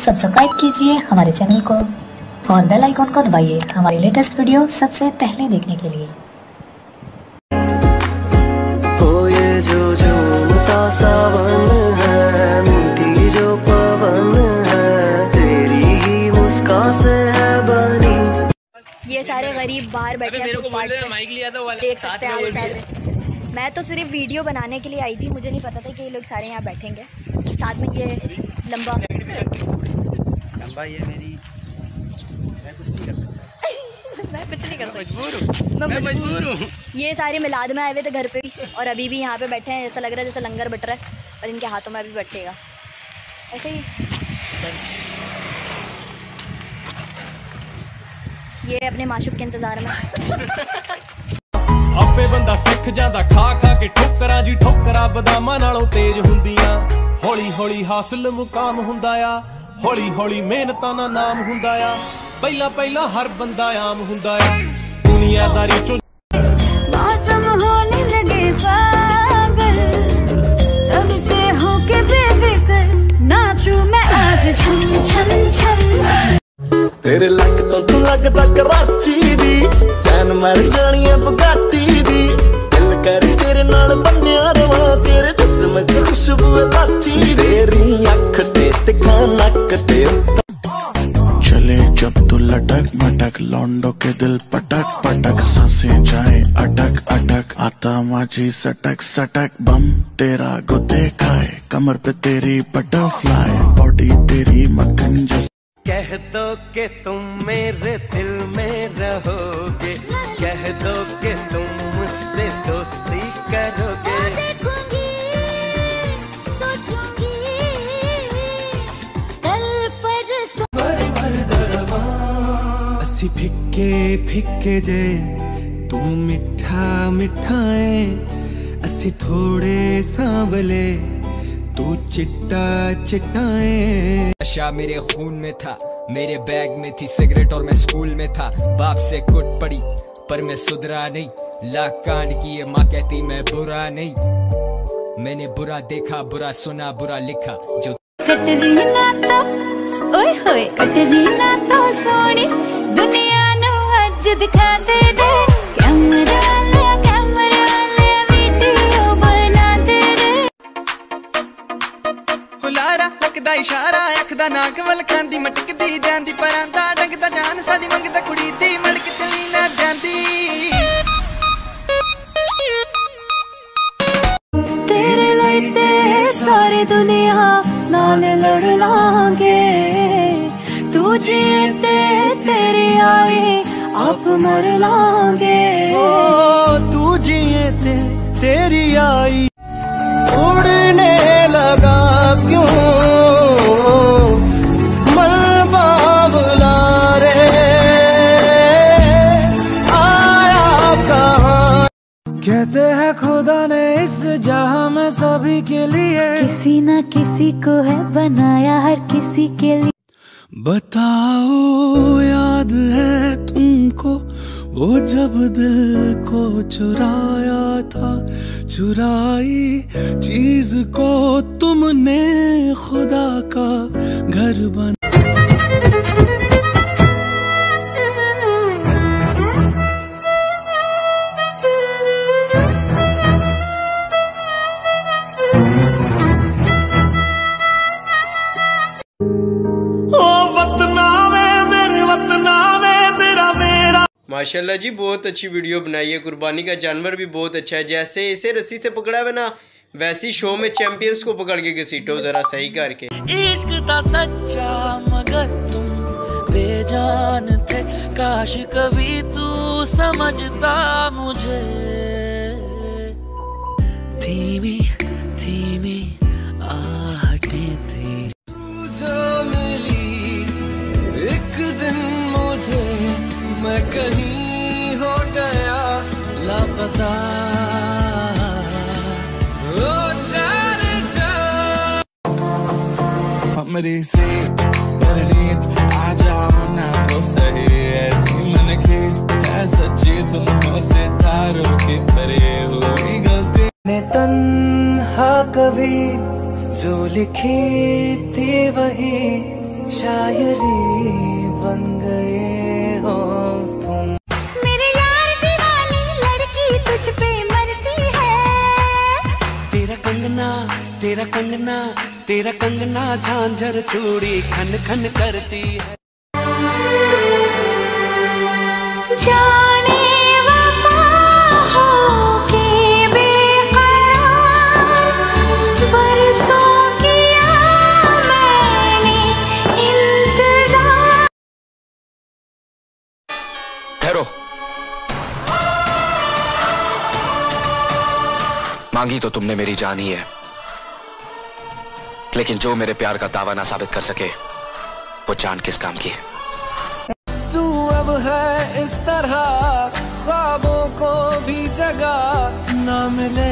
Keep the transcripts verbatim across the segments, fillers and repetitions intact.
Subscribe कीजिए हमारे channel को और बेल आइकॉन को दबाइए हमारी लेटेस्ट वीडियो सबसे पहले देखने के लिए। ओ ये जो झूमता सावन है, मीठी जो पवन है, तेरी ही मुस्कान से है बनी। ये सारे गरीब बाहर बैठे हैं फुटपाथ पे, देख सकते हैं आप सारे। मैं तो सिर्फ वीडियो बनाने के लिए आई थी, मुझे नहीं पता था कि ये लोग सारे यहाँ बैठेंगे। साथ में ये लंबा लंबा ये मेरी मैं कुछ नहीं कर सकता मैं कुछ नहीं कर सकता मजबूर हूँ मैं मैं मजबूर हूँ। ये सारे मिलाद में आए हुए थे घर पे भी, और अभी भी यहाँ पे बैठे हैं। ऐसा लग रहा है जैसे लंगर बट रहा है, और इनके हाथों में अभी बटेगा ऐसे ही। ये अपने माशूक के इंतजार में। ਆਪੇ ਬੰਦਾ ਸਿੱਖ ਜਾਂਦਾ ਖਾ ਖਾ ਕੇ ਠੋਕਰਾਂ ਜੀ ਠੋਕਰਾਂ ਬਦਾਮਾਂ ਨਾਲੋਂ ਤੇਜ਼ ਹੁੰਦੀਆਂ। ਹੌਲੀ ਹੌਲੀ ਹਾਸਲ ਮੁਕਾਮ ਹੁੰਦਾ ਆ, ਹੌਲੀ ਹੌਲੀ ਮਿਹਨਤਾਂ ਦਾ ਨਾਮ ਹੁੰਦਾ ਆ। ਪਹਿਲਾਂ ਪਹਿਲਾਂ ਹਰ ਬੰਦਾ ਆਮ ਹੁੰਦਾ ਆ ਦੁਨੀਆਦਾਰੀ ਚੋਂ। मौसम होने लगे पागल, सबसे होके बेफिक्र नाचू मैं आज छम छम छम। तेरे लग तो तू लगदा कराची दी, फैन मर जानी है बुगाटी दी। दिल कर तेरे नाल बन्निया रवा, तेरे जिस्म च खुशबू लाची। तेरी अख ते तिखा नक ते चले जब तू लटक मटक, लौंडो के दिल पटक पटक, सांसें जाए अटक अटक, आता माझी सटक सटक। बम तेरा गुदे खाए, कमर पे तेरी बटरफ्लाई, बॉडी तेरी मक्खन जैसे। कह दो कि तुम मेरे दिल में रहोगे, कह दो कि तुम मुझसे दोस्ती करोगे। असी फिक्के फिक्के जे तू मिठा मिठाए, असी थोड़े सांवले तू चिट्टा चिट्टाए। नशा मेरे खून में था, मेरे बैग में थी सिगरेट और मैं स्कूल में था। बाप से कुट पड़ी पर मैं सुधरा नहीं, लाख कांड किए माँ कहती मैं बुरा नहीं। मैंने बुरा देखा, बुरा सुना, बुरा लिखा। जो कटरीना तो ओए होए कटरीना तो सोनी, दुनिया नु अज दिखा दे दे। कैमरा ले कैमरा ले वीडियो बना दे रे। हुलारा लगदा इशारा, अख दा नाक वल खांदी मटकदी जांदी, परांदा डंगदा जान साडी मंगदा कुड़ी दी, मड़क चली ना जांदी। तेरे लिए ते सारी दुनिया नाल लड़ लांगे, तू जिए ते तेरी आई आप मर लांगे। ओ तू जिए ते तेरी आई उड़ने लगा क्यों मन बाबला रे, आया कहाँ। कहते हैं खुदा ने इस जहां में सभी के लिए किसी ना किसी को है बनाया, हर किसी के लिए। बताओ याद है तुमको वो जब दिल को चुराया था, चुराई चीज को तुमने खुदा का घर बना। माशाल्लाह जी बहुत अच्छी वीडियो बनाई है। कुर्बानी का जानवर भी बहुत अच्छा है। जैसे इसे रस्सी से पकड़ा हुआ ना, वैसी शो में चैंपियंस को पकड़ के घसीटो जरा सही करके। इश्क था सच्चा मगर तुम बेजान थे, काश कभी तू समझता मुझे। धीमी धीमी आहटें तेरी जो मिली एक दिन मुझे, मैं कहीं हो गया लापता। ओ जाने जा हमरे से परनीत आ जाओ ना तो सही, ऐसी मन की है सच्ची तुम से तारों की परे हुई गलती। ने तन्हा कभी जो लिखी थी वही शायरी बन गए हो तुम। मेरे यार दीवानी लड़की तुझ पे मरती है। तेरा कंगना तेरा कंगना तेरा कंगना झांझर चूड़ी खन खन करती है। जाने वफा हो के बेकरार, बरसों किया मैंने इंतजार। ठहरो, मांगी तो तुमने मेरी जान ही है, लेकिन जो मेरे प्यार का दावा ना साबित कर सके वो जान किस काम की है। तू अब है इस तरह, ख्वाबों को भी जगह ना मिले।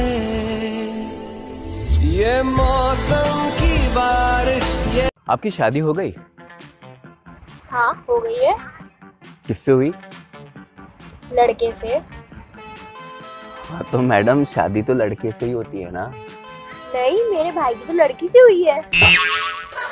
ये मौसम की बारिश ये। आपकी शादी हो गई? हाँ हो गई है। किससे हुई? लड़के से। हाँ तो मैडम शादी तो लड़के से ही होती है ना? नहीं, मेरे भाई की तो लड़की से हुई है।